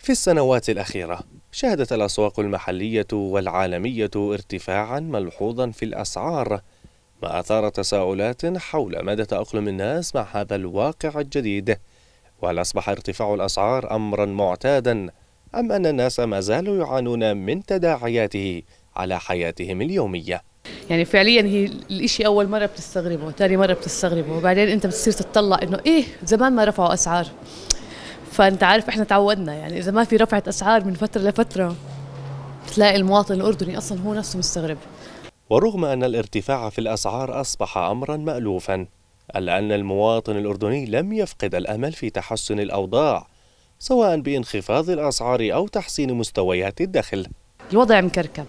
في السنوات الأخيرة شهدت الأسواق المحلية والعالمية ارتفاعا ملحوظا في الأسعار، ما أثار تساؤلات حول مدى تأقلم الناس مع هذا الواقع الجديد. وهل أصبح ارتفاع الأسعار أمرا معتادا أم أن الناس ما زالوا يعانون من تداعياته على حياتهم اليومية؟ يعني فعليا هي الاشي اول مره بتستغربه، ثاني مره بتستغربه، وبعدين انت بتصير تطلع انه زمان ما رفعوا اسعار. فانت عارف احنا تعودنا، يعني اذا ما في رفعه اسعار من فتره لفتره تلاقي المواطن الاردني اصلا هو نفسه مستغرب. ورغم أن الارتفاع في الأسعار أصبح أمرا مألوفا، إلا أن المواطن الأردني لم يفقد الأمل في تحسن الأوضاع، سواء بانخفاض الأسعار أو تحسين مستويات الدخل. الوضع مكركب،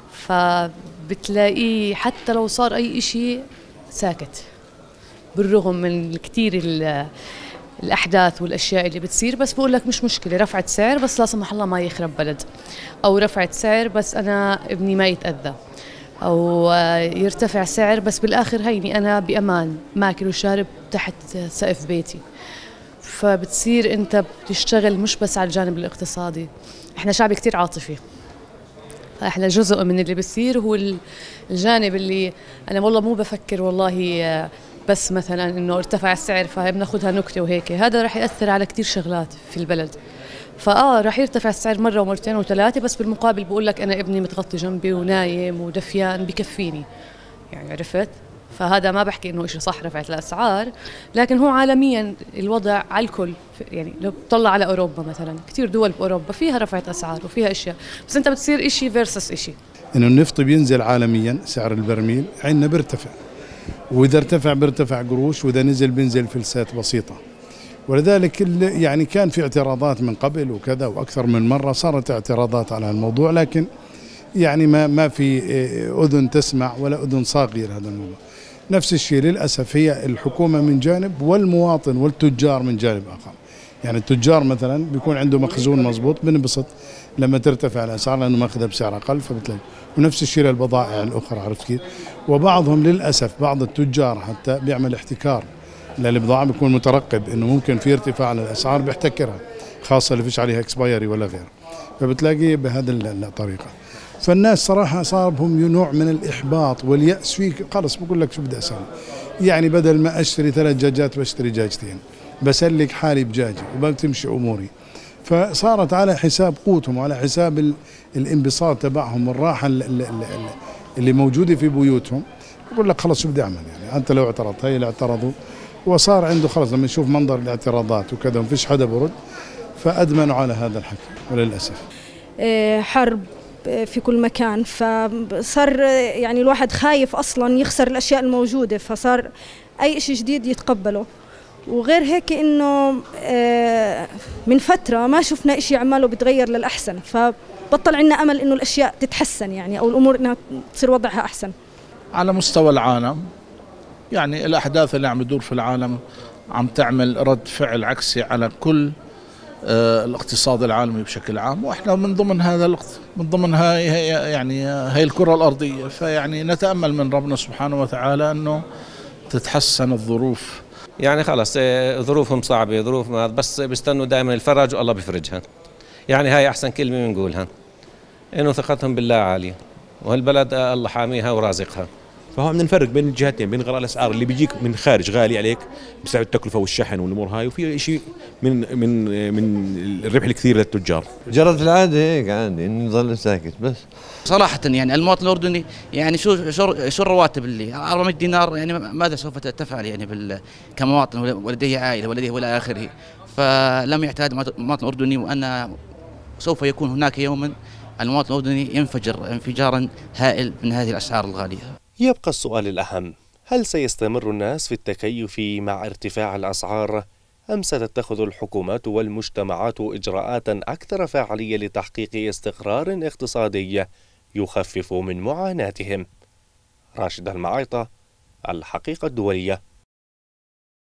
فبتلاقيه حتى لو صار أي إشي ساكت، بالرغم من كتير الأحداث والأشياء اللي بتصير. بس بقول لك مش مشكلة، رفعت سعر بس لا سمح الله ما يخرب بلد، أو رفعت سعر بس أنا ابني ما يتأذى، أو يرتفع سعر بس بالآخر هيني أنا بأمان ماكل وشارب تحت سقف بيتي. فبتصير أنت بتشتغل مش بس على الجانب الاقتصادي. إحنا شعب كتير عاطفي، احنا جزء من اللي بيصير هو الجانب اللي انا والله مو بفكر والله بس مثلا انه ارتفع السعر فبناخذها نكته وهيك، هذا راح ياثر على كثير شغلات في البلد. راح يرتفع السعر مره ومرتين وثلاثه، بس بالمقابل بقول لك انا ابني متغطي جنبي ونايم ودفيان بكفيني، يعني عرفت. فهذا ما بحكي انه شيء صح رفعت الاسعار، لكن هو عالميا الوضع على الكل. يعني لو بتطلع على اوروبا مثلا، كثير دول باوروبا فيها رفعت اسعار وفيها اشياء، بس انت بتصير شيء فيرسس شيء. انه النفط بينزل عالميا، سعر البرميل عندنا بيرتفع، واذا ارتفع بيرتفع قروش، واذا نزل بينزل فلسات بسيطه. ولذلك يعني كان في اعتراضات من قبل وكذا، واكثر من مره صارت اعتراضات على الموضوع، لكن يعني ما في اذن تسمع ولا اذن صاغيه لهذا الموضوع. نفس الشيء للأسف هي الحكومة من جانب والمواطن والتجار من جانب آخر. يعني التجار مثلا بيكون عنده مخزون مضبوط، بنبسط لما ترتفع الأسعار لأنه ماخذها بسعر أقل، فبتلاقي. ونفس الشيء للبضائع الأخرى، عرفت كيف؟ وبعضهم للأسف بعض التجار حتى بيعمل احتكار للبضاعة، بيكون مترقب إنه ممكن في ارتفاع للأسعار بيحتكرها، خاصة اللي فيش عليها اكسبايري ولا غيره، فبتلاقيه بهذه الطريقة. فالناس صراحة صار بهم نوع من الإحباط واليأس فيه، خلص بقول لك شو بدي أسوي، يعني بدل ما أشتري 3 دجاجات بشتري دجاجتين، بسلك حالي بجاجة وبتمشي أموري. فصارت على حساب قوتهم وعلى حساب الانبساط تبعهم والراحة اللي موجودة في بيوتهم. بقول لك خلص شو بدي أعمل، يعني أنت لو اعترضت هي اللي اعترضوا، وصار عنده خلص لما يشوف منظر الاعتراضات وكذا ومفيش حدا برد، فأدمنوا على هذا الحكي وللأسف. حرب في كل مكان، فصار يعني الواحد خايف أصلا يخسر الأشياء الموجودة، فصار أي شيء جديد يتقبله. وغير هيك إنه من فترة ما شفنا إشي عماله بتغير للأحسن، فبطل عنا أمل إنه الأشياء تتحسن، يعني أو الأمور إنها تصير وضعها أحسن. على مستوى العالم يعني الأحداث اللي عم تدور في العالم عم تعمل رد فعل عكسي على كل الاقتصاد العالمي بشكل عام، واحنا من ضمن من ضمن هاي الكرة الأرضية. فيعني نتأمل من ربنا سبحانه وتعالى انه تتحسن الظروف. يعني خلص ظروفهم صعبة، ظروف بس بيستنوا دائما الفرج والله بيفرجها. يعني هاي احسن كلمة بنقولها، انه ثقتهم بالله عالية، وهالبلد الله حاميها ورازقها. فهو بدنا نفرق بين الجهتين، بين غلاء الاسعار اللي بيجيك من خارج غالي عليك بسبب التكلفه والشحن والامور هاي، وفي شيء من الربح الكثير للتجار. جرت العاده هيك عادي انه يضل ساكت بس. صراحه يعني المواطن الاردني يعني شو الرواتب اللي 400 دينار، يعني ماذا سوف تفعل يعني كمواطن ولديه عائله ولديه والى اخره. فلم يعتاد المواطن الاردني، وان سوف يكون هناك يوما المواطن الاردني ينفجر انفجارا هائل من هذه الاسعار الغاليه. يبقى السؤال الأهم: هل سيستمر الناس في التكيف مع ارتفاع الأسعار، أم ستتخذ الحكومات والمجتمعات إجراءات أكثر فاعلية لتحقيق استقرار اقتصادي يخفف من معاناتهم؟ راشد المعيطة، الحقيقة الدولية.